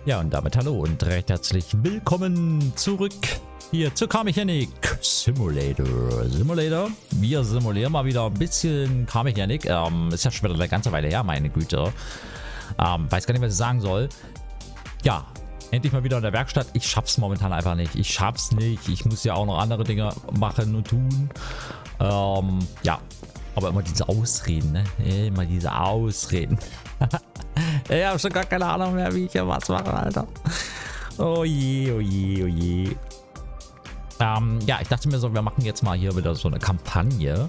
Ja, und damit hallo und recht herzlich willkommen zurück hier zu Car Mechanic Simulator. Wir simulieren mal wieder ein bisschen Car Mechanic. Ist ja schon wieder eine ganze Weile her, meine Güte. Weiß gar nicht, was ich sagen soll. Ja, endlich mal wieder in der Werkstatt. Ich schaff's momentan einfach nicht. Ich muss ja auch noch andere Dinge machen und tun. Ja, aber immer diese Ausreden, ne? Immer diese Ausreden. Ich habe schon gar keine Ahnung mehr, wie ich hier was mache, Alter. Oh je, oh je, oh je. Ja, ich dachte mir so, wir machen jetzt mal hier wieder so eine Kampagne.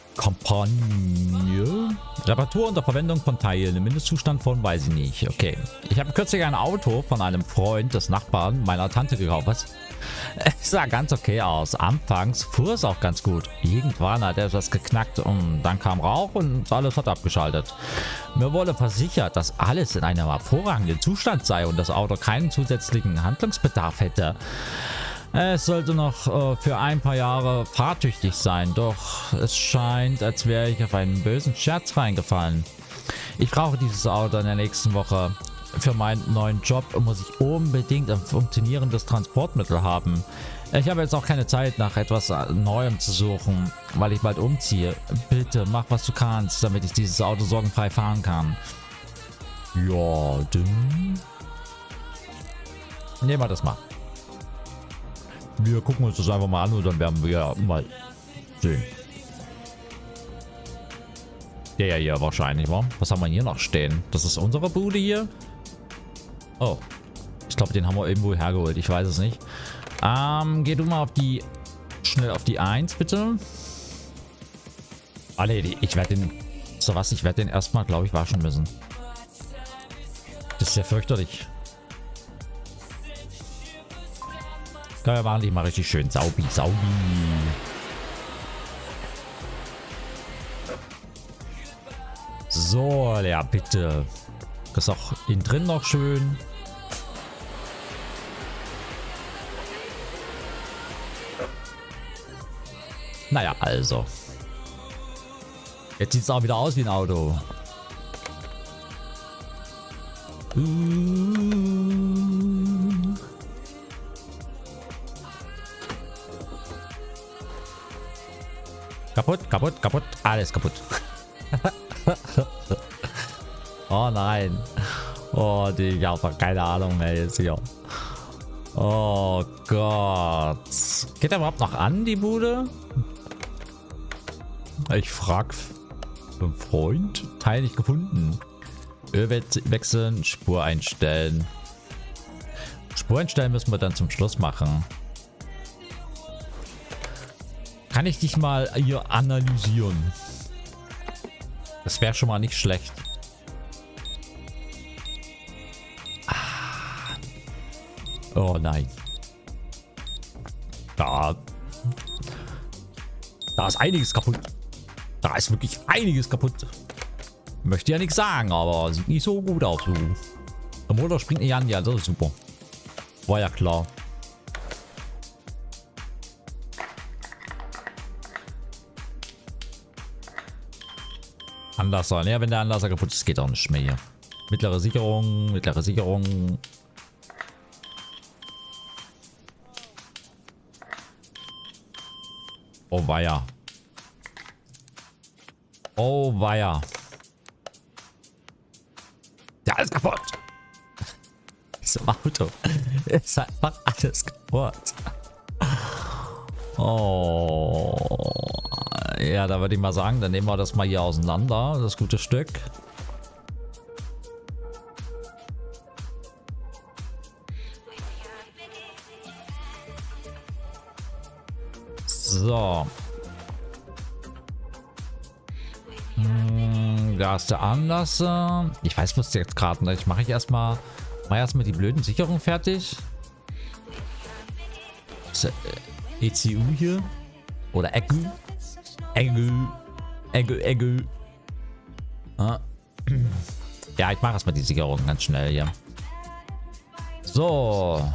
Reparatur unter Verwendung von Teilen im Mindestzustand von, weiß ich nicht. Okay. Ich habe kürzlich ein Auto von einem Freund des Nachbarn meiner Tante gekauft. Was? Es sah ganz okay aus. Anfangs fuhr es auch ganz gut. Irgendwann hat er etwas geknackt und dann kam Rauch und alles hat abgeschaltet. Mir wurde versichert, dass alles in einem hervorragenden Zustand sei und das Auto keinen zusätzlichen Handlungsbedarf hätte. Es sollte noch für ein paar Jahre fahrtüchtig sein, doch es scheint, als wäre ich auf einen bösen Scherz reingefallen. Ich brauche dieses Auto in der nächsten Woche. Für meinen neuen Job muss ich unbedingt ein funktionierendes Transportmittel haben. Ich habe jetzt auch keine Zeit, nach etwas Neuem zu suchen, weil ich bald umziehe. Bitte mach, was du kannst, damit ich dieses Auto sorgenfrei fahren kann. Ja, dann nehmen wir das mal. Wir gucken uns das einfach mal an und dann werden wir ja mal sehen. Ja, hier wahrscheinlich, wa? Was haben wir hier noch stehen? Das ist unsere Bude hier. Oh. Ich glaube, den haben wir irgendwo hergeholt. Ich weiß es nicht. Geh du mal auf die... Schnell auf die 1, bitte. Ah, nee, ich werde den... So was, ich werde den erstmal, glaube ich, waschen müssen. Das ist ja fürchterlich. Wir machen die mal richtig schön saubi. So, ja, bitte. Das ist auch innen drin noch schön. Naja, also. Jetzt sieht es auch wieder aus wie ein Auto. Kaputt. Alles kaputt. Oh nein. Oh, ich habe keine Ahnung mehr jetzt hier. Oh Gott. Geht der überhaupt noch an, die Bude? Ich frag einen Freund. Teil nicht gefunden. Öl wechseln, Spur einstellen. Spur einstellen müssen wir dann zum Schluss machen. Kann ich dich mal hier analysieren? Das wäre schon mal nicht schlecht. Oh nein. Da ist einiges kaputt. Da ist wirklich einiges kaputt. Möchte ja nichts sagen, aber sieht nicht so gut aus. Der Motor springt nicht an. Ja, das ist super. War ja klar. Anlasser. Naja, wenn der Anlasser kaputt ist, geht auch nicht mehr hier. Mittlere Sicherung. Oh weia. Oh weia. Der ist kaputt. Das Auto ist einfach alles kaputt. Oh. Ja, da würde ich mal sagen, dann nehmen wir das mal hier auseinander, das gute Stück. So. Da ist der Anlasser. Ich weiß, was jetzt gerade nicht. Mache ich erstmal die blöden Sicherungen fertig. ECU hier. Oder ECU. Ah. Ja, ich mache erstmal die Sicherung ganz schnell hier. So.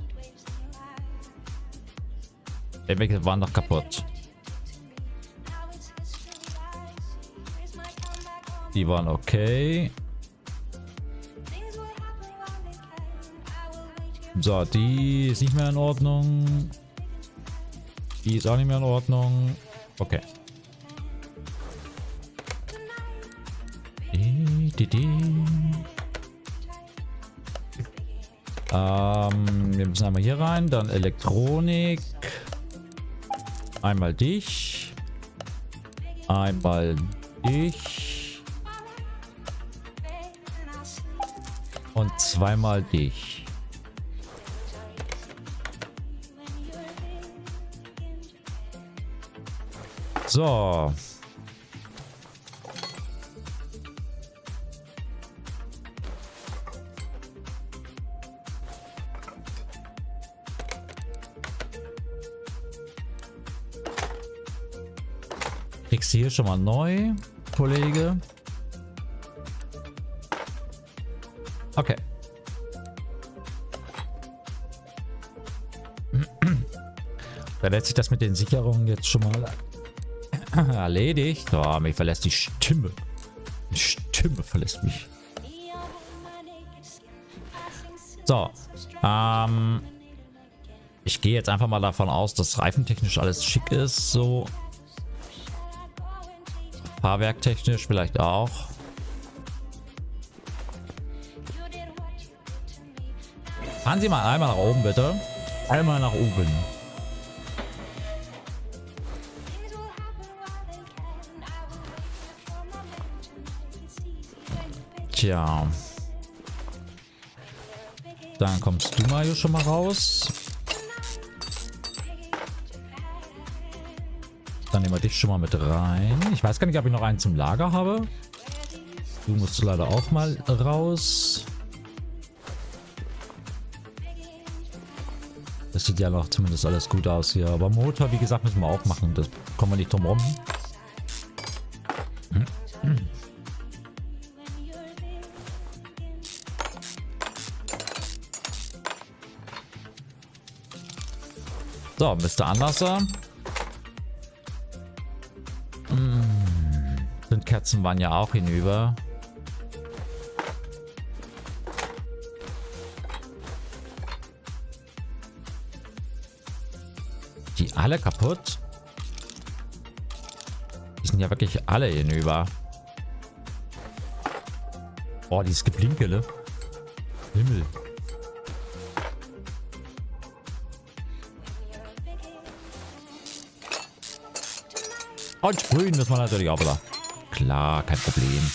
Der Wechsel war noch kaputt. Die waren okay. So, die ist nicht mehr in Ordnung. Die ist auch nicht mehr in Ordnung. Okay. Wir müssen einmal hier rein, dann Elektronik. Einmal dich. Einmal dich. Und zweimal dich. So. Kriegst du hier schon mal neu, Kollege? Okay. Dann lässt sich das mit den Sicherungen jetzt schon mal erledigt. Oh, mich verlässt die Stimme. Die Stimme verlässt mich. So. Ich gehe jetzt einfach mal davon aus, dass reifentechnisch alles schick ist. So. Fahrwerktechnisch vielleicht auch. Fahren Sie mal einmal nach oben, bitte. Einmal nach oben. Tja. Dann kommst du mal hier schon mal raus. Dann nehmen wir dich schon mal mit rein. Ich weiß gar nicht, ob ich noch einen zum Lager habe. Du musst leider auch mal raus. Das sieht ja noch zumindest alles gut aus hier. Aber Motor, wie gesagt, müssen wir auch machen. Das kommen wir nicht drum rum. So, Mr. Anlasser. Sind Kerzen waren ja auch hinüber. Die alle kaputt? Die sind ja wirklich alle hinüber. Oh, dieses Geblinkele. Himmel. Und sprühen müssen wir natürlich auch wieder. Klar, kein Problem.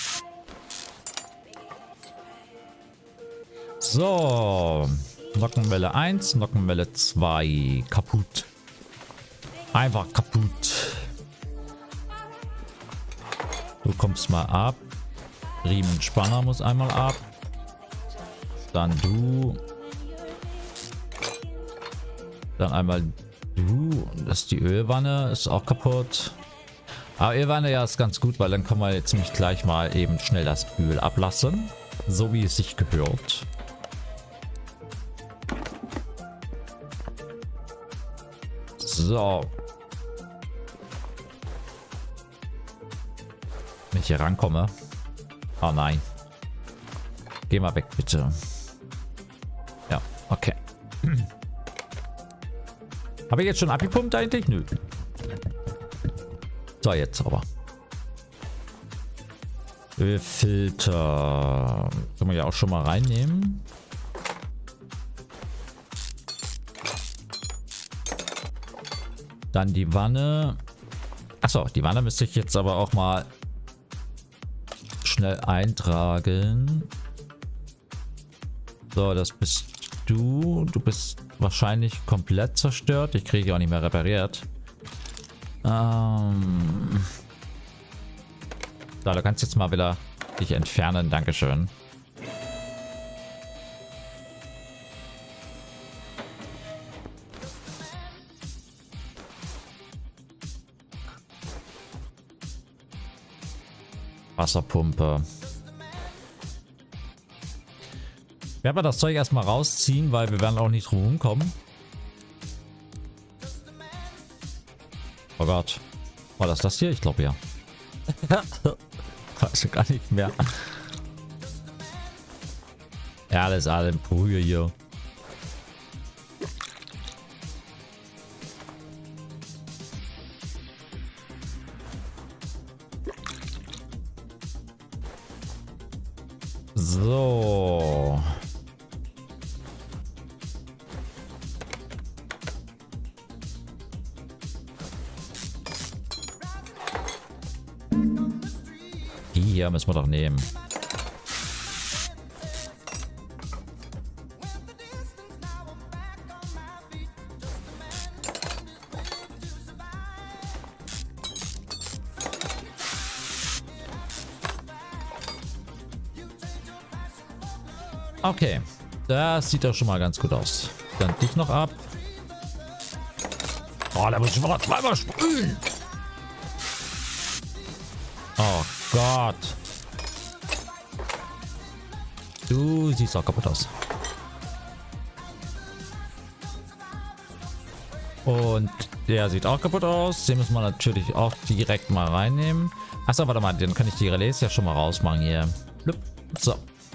So. Nockenwelle 1, Nockenwelle 2. Kaputt. Einfach kaputt. Du kommst mal ab. Riemenspanner muss einmal ab. Dann du. Dann einmal du. Das ist die Ölwanne. Ist auch kaputt. Aber Ölwanne ja ist ganz gut, weil dann kann man jetzt nicht gleich mal eben schnell das Öl ablassen. So wie es sich gehört. So. Wenn ich hier rankomme. Oh nein. Geh mal weg, bitte. Ja, okay. Habe ich jetzt schon abgepumpt eigentlich? Nö. So, jetzt aber. Ölfilter. Können wir ja auch schon mal reinnehmen. Dann die Wanne. Achso, die Wanne müsste ich jetzt aber auch mal schnell eintragen. So, das bist du. Du bist wahrscheinlich komplett zerstört. Ich kriege auch nicht mehr repariert. Da, du kannst jetzt mal wieder dich entfernen. Dankeschön. Wasserpumpe. Wir werden das Zeug erstmal rausziehen, weil wir werden auch nicht drum kommen. Oh Gott. War das hier? Ich glaube ja. Weiß ich gar nicht mehr. Ja, alles alle in Brühe hier. So. Die hier müssen wir doch nehmen. Okay, das sieht doch schon mal ganz gut aus. Dann dich noch ab. Oh, da muss ich mal zweimal sprühen. Oh Gott. Du siehst auch kaputt aus. Und der sieht auch kaputt aus. Den müssen wir natürlich auch direkt mal reinnehmen. Achso, warte mal, dann kann ich die Relais ja schon mal rausmachen hier. So.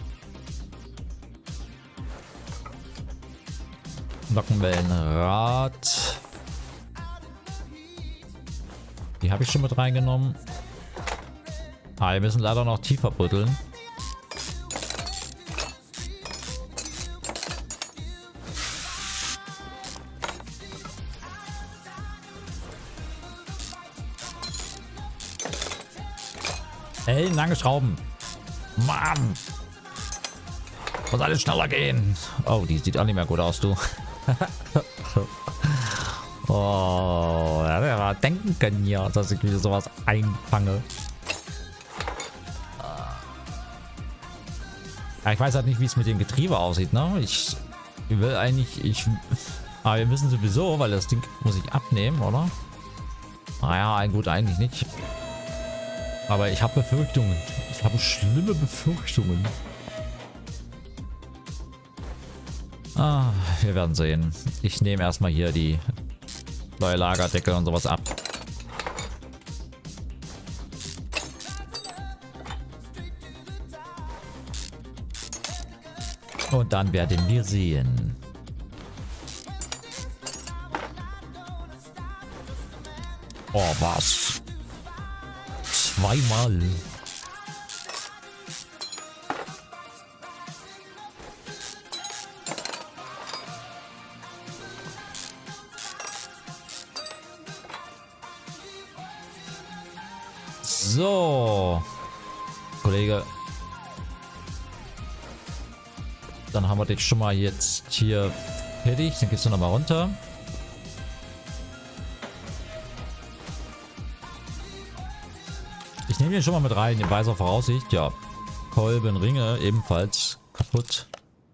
Nockenwellenrad. Die habe ich schon mit reingenommen. Ah, wir müssen leider noch tiefer buddeln. Ey, lange Schrauben. Mann. Muss alles schneller gehen. Oh, die sieht auch nicht mehr gut aus, du. Oh, ja, der war denken können hier, dass ich wieder sowas einfange. Ja, ich weiß halt nicht, wie es mit dem Getriebe aussieht, ne? Ich will eigentlich, aber wir müssen sowieso, weil das Ding muss ich abnehmen, oder? Naja, gut, eigentlich nicht. Aber ich habe Befürchtungen. Ich habe schlimme Befürchtungen. Ah, wir werden sehen. Ich nehme erstmal hier die neue Lagerdeckel und sowas ab. Und dann werden wir sehen. Oh, was? Zweimal. So, Kollege. Dann haben wir dich schon mal jetzt hier fertig. Dann gehst du noch mal runter. Ich nehme den schon mal mit rein. Den weiser Voraussicht. Ja. Kolbenringe ebenfalls kaputt.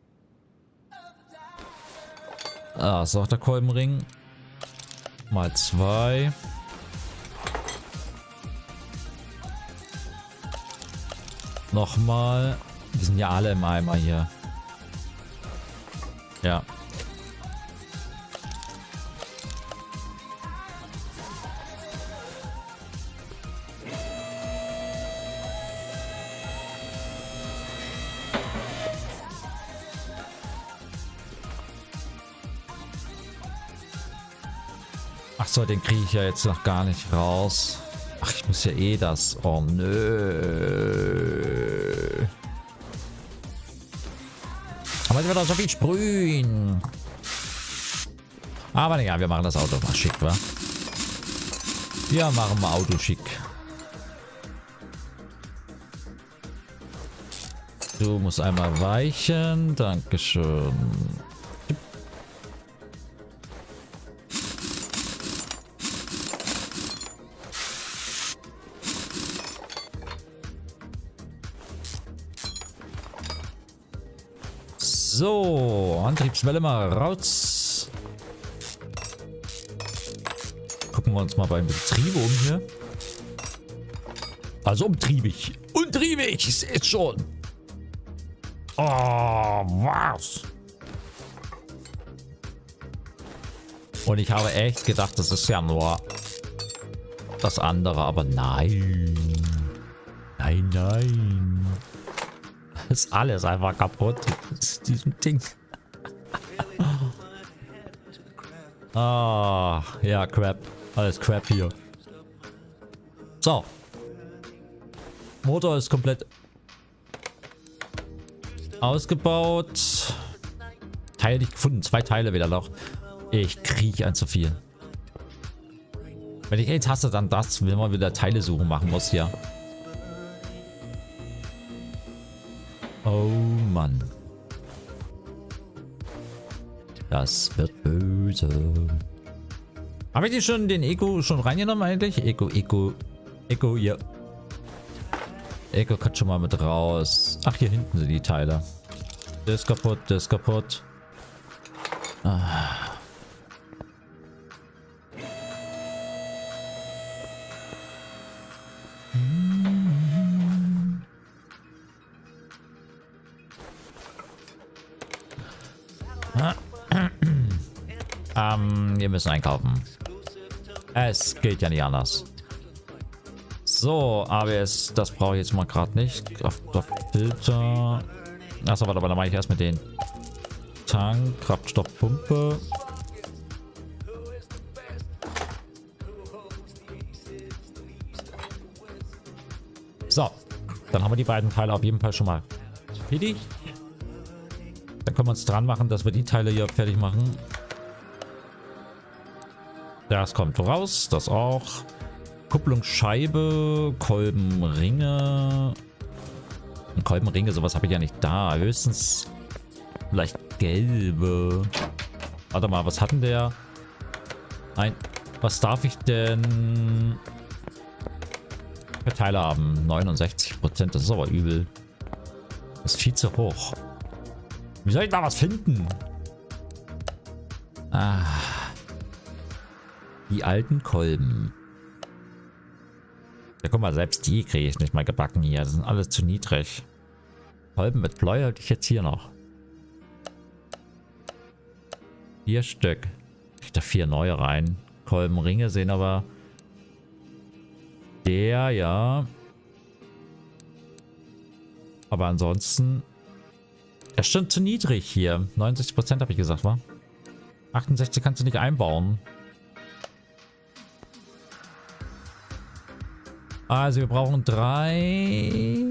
Ah, ist auch der Kolbenring. Mal 2. Nochmal. Die sind ja alle im Eimer hier. Ja. Ach so, den kriege ich ja jetzt noch gar nicht raus. Ach, ich muss ja eh das. Oh, nö. Aber jetzt wird auch so viel sprühen. Aber egal, wir machen das Auto mal schick, wa? Wir machen mal Auto schick. Du musst einmal weichen. Dankeschön. So, Antriebswelle mal raus. Gucken wir uns mal beim Betrieb um hier. Also umtriebig. Untriebig, ich sehe es schon. Oh, was? Und ich habe echt gedacht, das ist ja nur das andere, aber nein. Nein, nein. Ist alles einfach kaputt. Diesem Ding. Ah, ja, Crap. Alles Crap hier. So. Motor ist komplett Ausgebaut. Teile nicht gefunden. 2 Teile wieder noch. Ich kriege ein zu viel. Wenn ich jetzt hasse, dann das, wenn man wieder Teile suchen machen muss hier. Oh Mann. Das wird böse. Habe ich die schon, den Eco schon reingenommen eigentlich? Eco, ja. Eco kommt schon mal mit raus. Ach, hier hinten sind die Teile. Der ist kaputt, der ist kaputt. Ah. Wir müssen einkaufen. Es geht ja nicht anders. So, ABS, das brauche ich jetzt mal gerade nicht. Auf Filter. Achso, warte, dann mache ich erst mit den Tank, Kraftstoffpumpe. So, dann haben wir die beiden Teile auf jeden Fall schon mal fertig. Dann können wir uns dran machen, dass wir die Teile hier fertig machen. Das kommt raus, das auch. Kupplungsscheibe, Kolbenringe. Kolbenringe, sowas habe ich ja nicht da. Höchstens vielleicht gelbe. Warte mal, was hat denn der? Was darf ich denn für Teile haben? 69%, das ist aber übel. Das ist viel zu hoch. Wie soll ich da was finden? Ah. Die alten Kolben. Ja, guck mal, selbst die kriege ich nicht mal gebacken hier. Das sind alles zu niedrig. Kolben mit Pleu halte ich jetzt hier noch. 4 Stück. Ich da 4 neue rein. Kolbenringe sehen aber... Der, ja. Aber ansonsten... Er stimmt zu niedrig hier. 69% habe ich gesagt, wa? 68 kannst du nicht einbauen. Also wir brauchen 3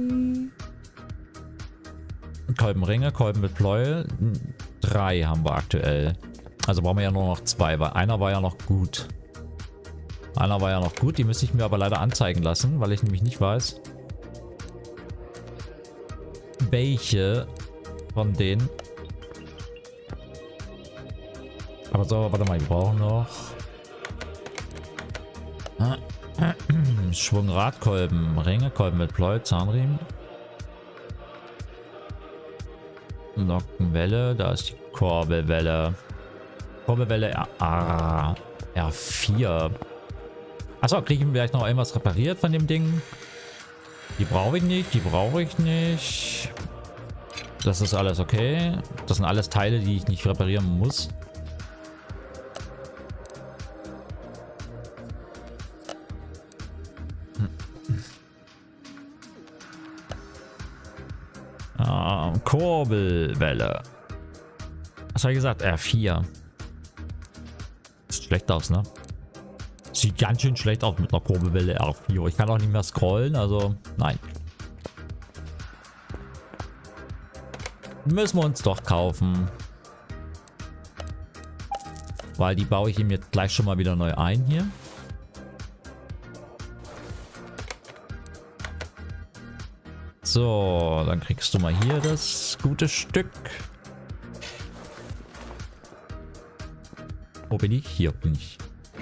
Kolbenringe, Kolben mit Pleuel. 3 haben wir aktuell. Also brauchen wir ja nur noch 2, weil einer war ja noch gut. Einer war ja noch gut, die müsste ich mir aber leider anzeigen lassen, weil ich nämlich nicht weiß, welche von denen. Aber so, warte mal, wir brauchen noch Schwungradkolben, Ringe, Kolben mit Pleu, Zahnriemen. Nockenwelle, da ist die Kurbelwelle. Kurbelwelle R4. Achso, kriege ich vielleicht noch irgendwas repariert von dem Ding? Die brauche ich nicht, die brauche ich nicht. Das ist alles okay. Das sind alles Teile, die ich nicht reparieren muss. Kurbelwelle. Was habe ich gesagt? R4. Sieht schlecht aus, ne? Sieht ganz schön schlecht aus mit einer Kurbelwelle R4. Ich kann auch nicht mehr scrollen, also nein. Müssen wir uns doch kaufen. Weil die baue ich ihm jetzt gleich schon mal wieder neu ein hier. So, dann kriegst du mal hier das gute Stück. Wo bin ich? Hier bin ich.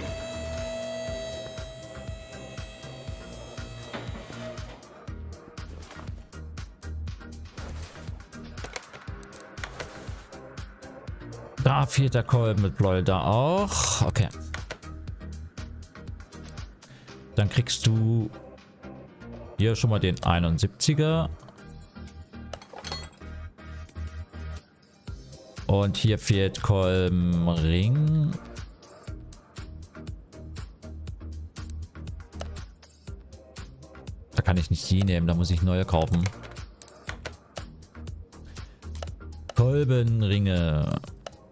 Da fehlt der Kolben mit Pleuel, da auch. Okay. Dann kriegst du hier schon mal den 71er. Und hier fehlt Kolbenring. Da kann ich nicht die nehmen, da muss ich neue kaufen. Kolbenringe.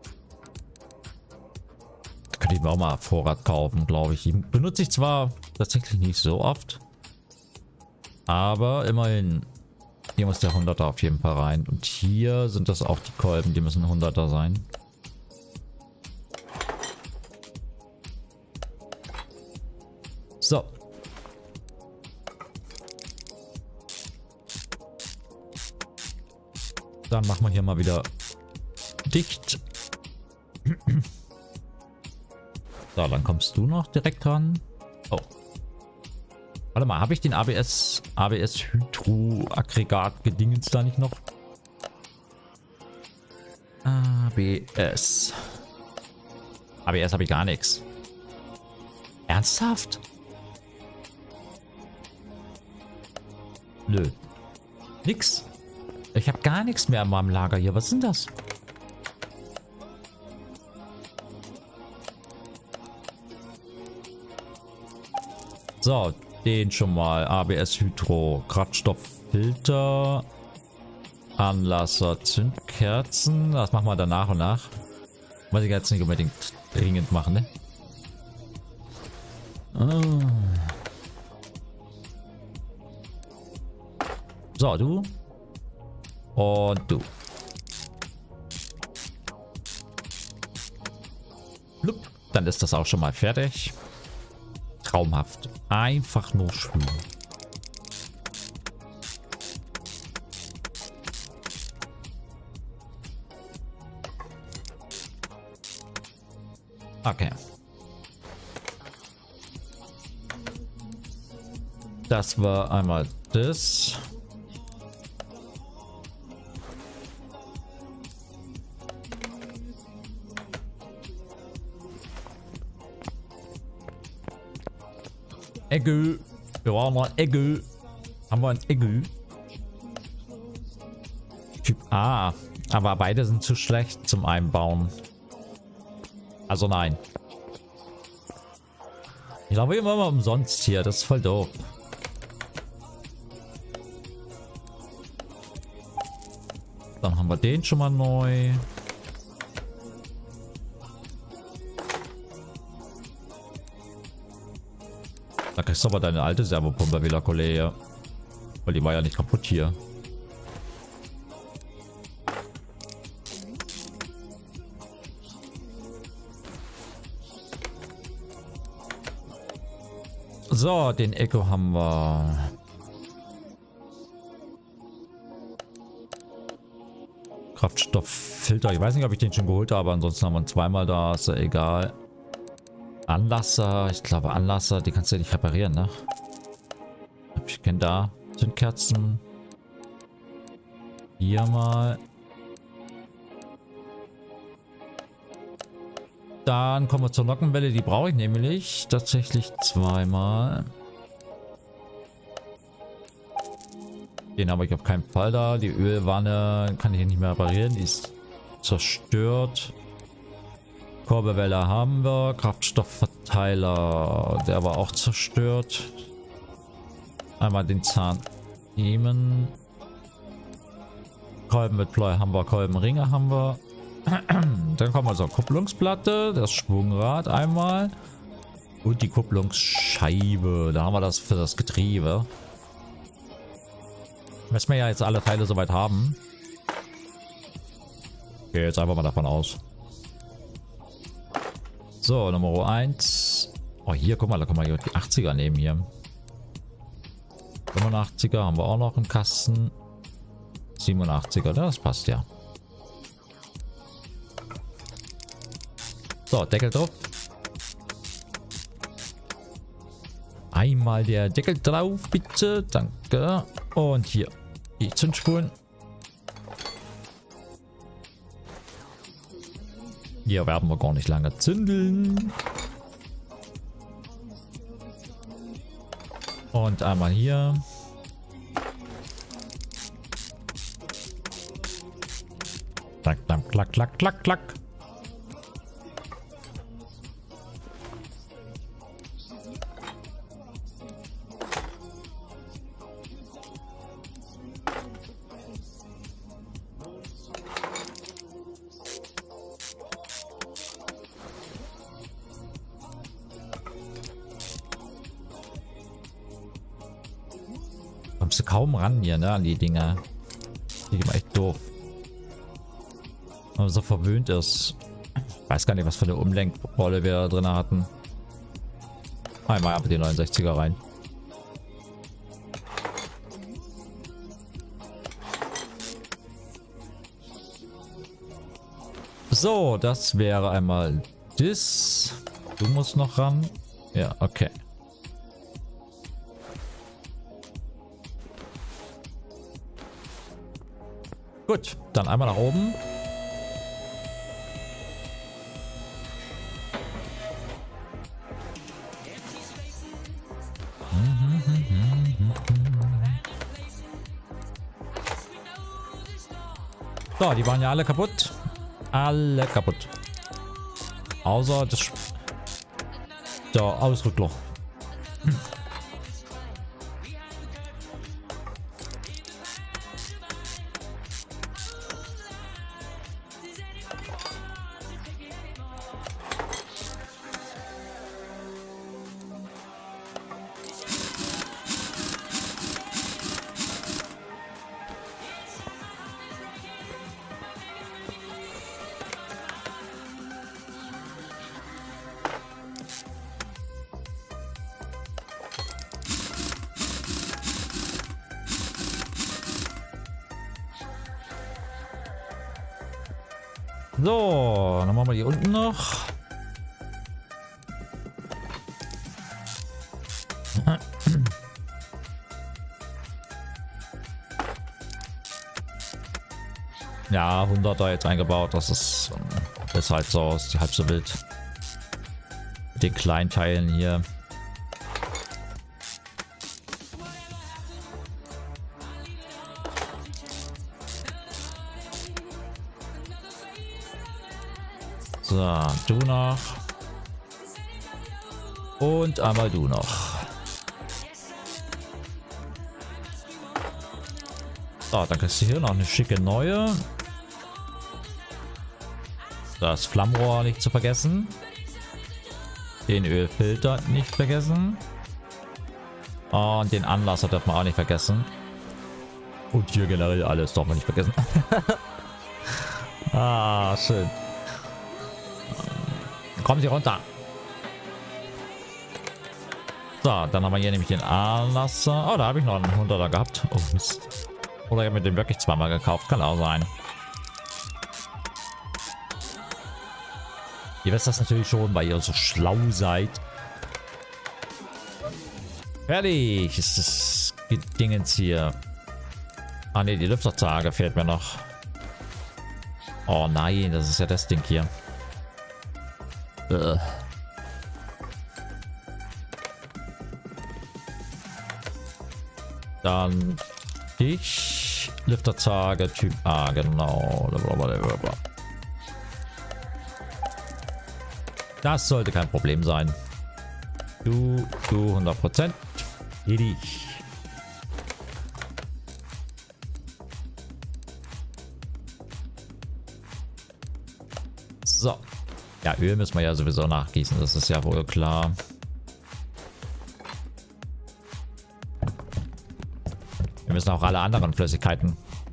Da könnte ich mir auch mal Vorrat kaufen, glaube ich. Die benutze ich zwar tatsächlich nicht so oft. Aber immerhin. Hier muss der 100er auf jeden Fall rein. Und hier sind das auch die Kolben, die müssen 100er sein. So. Dann machen wir hier mal wieder dicht. So, dann kommst du noch direkt ran. Oh. Warte mal, habe ich den ABS Hydro-Aggregat gedingens da nicht noch? ABS habe ich gar nichts. Ernsthaft? Nö. Nix. Ich habe gar nichts mehr in meinem Lager hier. Was ist denn das? So, den schon mal. ABS Hydro, Kraftstofffilter, Anlasser, Zündkerzen. Das machen wir dann nach und nach. Muss ich jetzt nicht unbedingt dringend machen, ne? So, du. Und du. Blub. Dann ist das auch schon mal fertig. Traumhaft. Einfach nur schön. Okay. Das war einmal das. Egge. Wir brauchen noch ein Egge. Haben wir ein Egge? Typ A. Aber beide sind zu schlecht zum Einbauen. Also nein. Ich glaube immer mal umsonst hier. Das ist voll doof. Dann haben wir den schon mal neu. Da kriegst du aber deine alte Servopumpe wieder, Kollege. Weil die war ja nicht kaputt hier. So, den Echo haben wir. Kraftstofffilter. Ich weiß nicht, ob ich den schon geholt habe. Ansonsten haben wir ihn zweimal da. Ist ja egal. Anlasser. Ich glaube Anlasser. Die kannst du ja nicht reparieren, ne? Ich kenne da. Zündkerzen. Hier mal. Dann kommen wir zur Nockenwelle. Die brauche ich nämlich tatsächlich zweimal. Den habe ich auf keinen Fall da. Die Ölwanne kann ich hier nicht mehr reparieren. Die ist zerstört. Kurbelwelle haben wir. Kraftstoffverteiler. Der war auch zerstört. Einmal den Zahn nehmen. Kolben mit Pleu haben wir. Kolbenringe haben wir. Dann kommen wir zur Kupplungsplatte. Das Schwungrad einmal. Und die Kupplungsscheibe. Da haben wir das für das Getriebe. Müssen wir ja jetzt alle Teile soweit haben. Okay, jetzt einfach mal davon aus. So, Nummer 1. Oh, hier, guck mal, da kann man hier die 80er nehmen hier. 85er haben wir auch noch im Kasten. 87er, das passt ja. So, Deckel drauf. Einmal der Deckel drauf, bitte. Danke. Und hier die Zündspulen. Hier werden wir gar nicht lange zündeln. Und einmal hier. Klack, klack, klack, klack, klack, klack. kommst du kaum ran hier, ne, an die Dinger. Die gehen echt doof. Wenn man so verwöhnt ist. Ich weiß gar nicht, was für eine Umlenkrolle wir da drin hatten. Einmal einfach die 69er rein. So, das wäre einmal das. Du musst noch ran. Ja, okay. Gut, dann einmal nach oben. So, die waren ja alle kaputt. Alle kaputt. Außer das... Der Ausrückler. So, dann machen wir hier unten noch. Ja, 100er jetzt eingebaut, das ist halt so, ist halb so wild. Mit den kleinen Teilen hier. So, du noch. Und einmal du noch. So, dann kriegst du hier noch eine schicke neue. Das Flammrohr nicht zu vergessen. Den Ölfilter nicht vergessen. Und den Anlasser darf man auch nicht vergessen. Und hier generell alles darf man nicht vergessen. Ah, schön. Kommen Sie runter. So, dann haben wir hier nämlich den Anlasser. Oh, da habe ich noch einen 100er gehabt. Oh, Mist. Oder ich habe mir den wirklich zweimal gekauft. Kann auch sein. Ihr wisst das natürlich schon, weil ihr so schlau seid. Fertig ist das Dingens hier. Ah ne, die Lüfterzage fehlt mir noch. Oh nein, das ist ja das Ding hier. Dann ich Lüfterzage Typ A, genau. Das sollte kein Problem sein. Du 100%. Richtig. So. Ja, Öl müssen wir ja sowieso nachgießen, das ist ja wohl klar. Wir müssen auch alle anderen Flüssigkeiten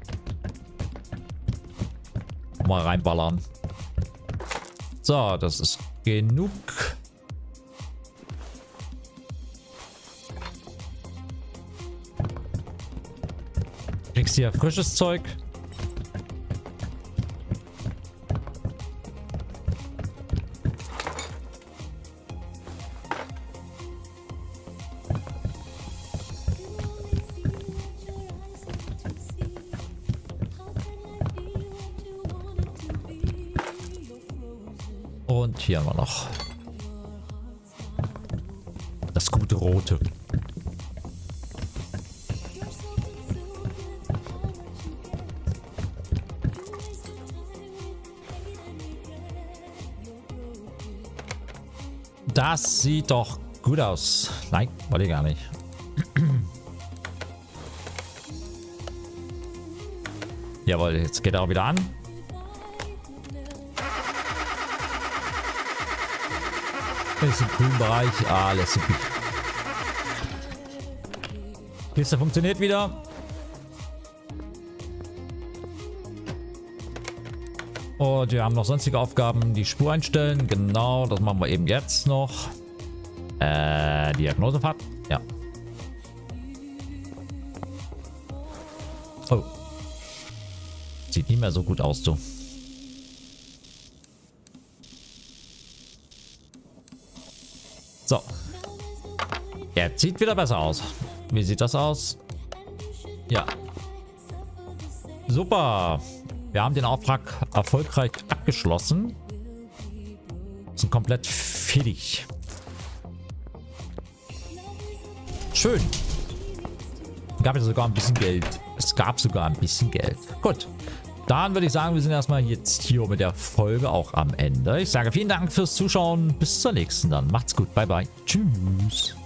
mal reinballern. So, das ist genug. Kriegst hier frisches Zeug. Und hier haben wir noch das gute Rote. Das sieht doch gut aus. Nein, wollte ich gar nicht. Jawohl, jetzt geht er auch wieder an. Ist im grünen Bereich alles super. Kiste funktioniert wieder. Und wir haben noch sonstige Aufgaben. Die Spur einstellen. Genau, das machen wir eben jetzt noch. Diagnosefahrt. Ja. Oh. Sieht nicht mehr so gut aus, du. So. Jetzt sieht wieder besser aus. Wie sieht das aus? Ja. Super. Wir haben den Auftrag erfolgreich abgeschlossen. Sind komplett fertig. Schön. Gab es sogar ein bisschen Geld. Es gab sogar ein bisschen Geld. Gut. Dann würde ich sagen, wir sind erstmal jetzt hier mit der Folge auch am Ende. Ich sage vielen Dank fürs Zuschauen. Bis zur nächsten dann. Macht's gut. Bye, bye. Tschüss.